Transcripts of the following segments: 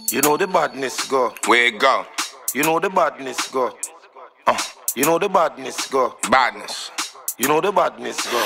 You know the badness go. Where it go? You know the badness go. You know the badness go. Badness. You know the badness go.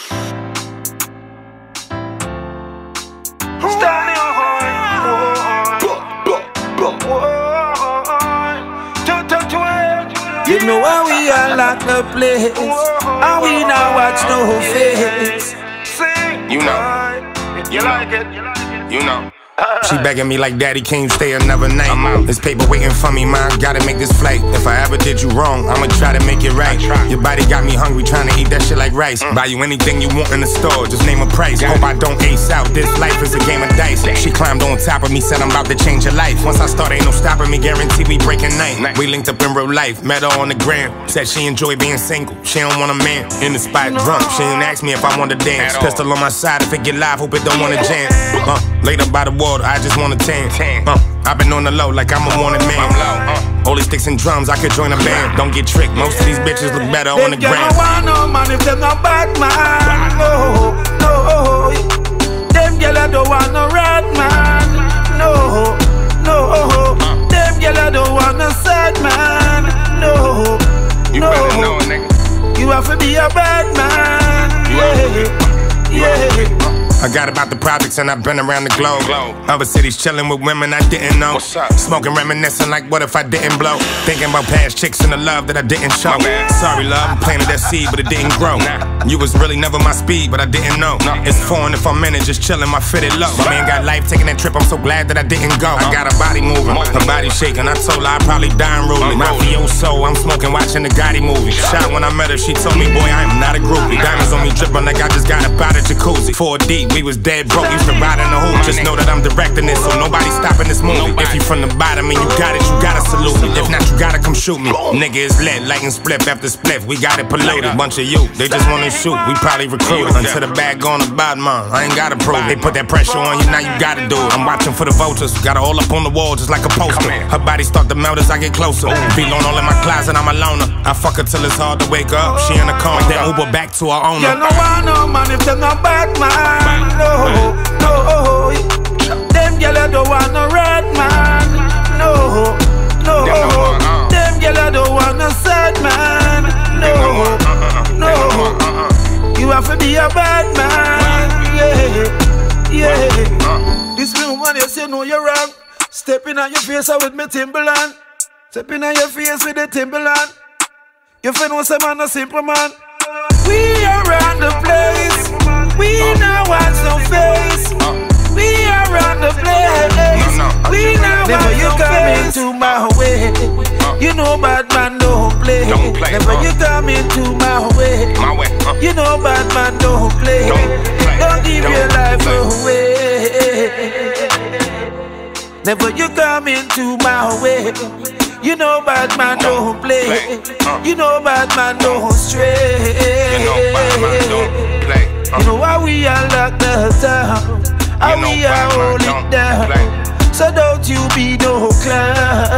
You know how we all like the place, and we now watch no face. You know. You like it? You know. She begging me like, daddy, can you stay another night? There's paper waiting for me, man, gotta make this flight. If I ever did you wrong, I'ma try to make it right. Your body got me hungry, trying to eat that shit like rice. Buy you anything you want in the store, just name a price. Hope I don't ace out, this life is a game of dice. She climbed on top of me, said I'm about to change your life. Once I start, ain't no stopping me, guarantee we breaking night. We linked up in real life, met her on the gram. Said she enjoy being single, she don't want a man. In the spot drunk, she ain't ask me if I want to dance. Pistol on my side, if it get live, hope it don't wanna jam. Laid up by the water, I just wanna tan. I've been on the low like I'm a wanted man. Only sticks and drums, I could join a band. Don't get tricked, most of these bitches look better on the gram. Them want no man if them not bad man. No, no. Them gyal don't want no rat man. No, no. Them gyal don't want no sad man. No, you better know, nigga. You have to be a bad man. Yeah. I got about the projects and I've been around the globe. Other cities chilling with women I didn't know. Smoking, reminiscing like what if I didn't blow. Thinking about past chicks and the love that I didn't show. Sorry love, I'm planting that seed but it didn't grow. You was really never my speed but I didn't know. It's foreign if I'm in it, just chilling my fitted low. My man got life taking that trip, I'm so glad that I didn't go. I got a body moving, her body shaking. I told her I'd probably die and rolling. Mafioso, I'm smoking, watching the Gotti movie. Shot when I met her, she told me, boy, I am not a groupie. Diamonds on me dripping like I just got up out of jacuzzi. 4 deep. We was dead broke, used to ride in the hoop. Just know that I'm directing this, so nobody's stopping this movie. If you from the bottom and you got it, you gotta salute me. If not, you gotta come shoot me. Nigga, it's lit, light and split after split. We got it polluted. Bunch of you, they just wanna shoot. We probably recruited until the bag gone to bottom. I ain't gotta prove. They put that pressure on you, now you gotta do it. I'm watching for the vultures, got her all up on the wall just like a poster. Her body start to melt as I get closer. Feel on all in my closet, I'm a loner. I fuck her till it's hard to wake up. She in the car, then Uber back to her owner. You know I know man if them not bad man. No. Them gyal don't want no red man. No. Them gyal don't want no sad man. No. You have to be a bad man. Yeah. This little man you say no you're wrong. Stepping on your face with me Timberland. Stepping on your face with the Timberland. You feel no say man a simple man. We around the place. We now watch no face. We are on the place. We now watch no face. Never you come into my way. You know bad man don't play. Never you come into my way. You know bad man don't play. Don't give your life away. Never you come into my way. You know bad man don't play. You know bad man don't stray. You know bad man don't play. You know how we are locked down, how we are holding down. So don't you be no clown.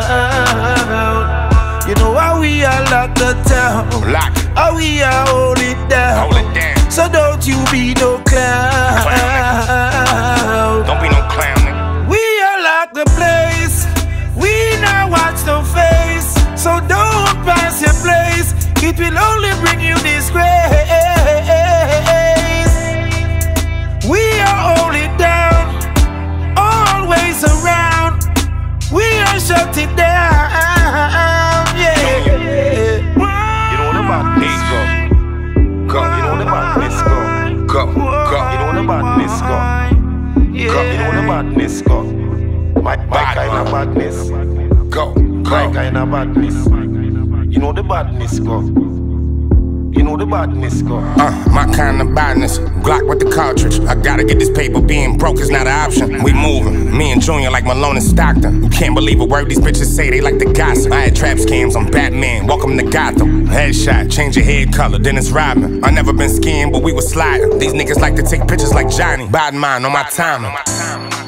You know how we are locked down, how we are holding down. So don't you be no clown. Don't be no clown, nigga. We are locked the place. We now watch no face. So don't pass your place. It will only bring you disgrace. We are holding down, always around. We are shut it down, yeah. You know the badness go. You know the badness go. You know the badness go. You know the badness go. My kind of badness. My kind of badness. You know the badness go. You know the badness go. My kind of badness. Glock with the cartridge. I gotta get this paper, being broke is not an option. We moving, me and Junior like Malone and Stockton. You can't believe a word these bitches say, they like the gossip. I had trap scams, I'm Batman, welcome to Gotham. Headshot, change your head color, Dennis Rodman. I never been skiing, but we was sliding. These niggas like to take pictures like Johnny. Bad mind on my timing.